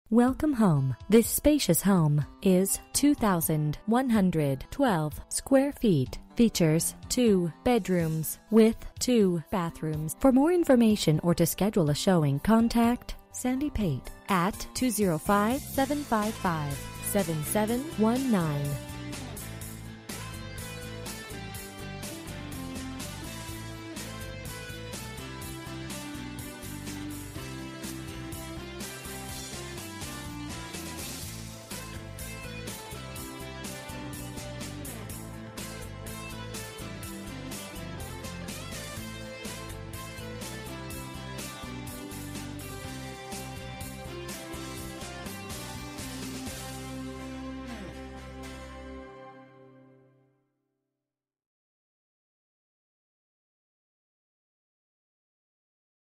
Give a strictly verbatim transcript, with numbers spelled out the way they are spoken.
Welcome home. This spacious home is two thousand one hundred twelve square feet. Features two bedrooms with two bathrooms. For more information or to schedule a showing, contact Sandy Pate at two zero five, seven five five, seven seven one nine.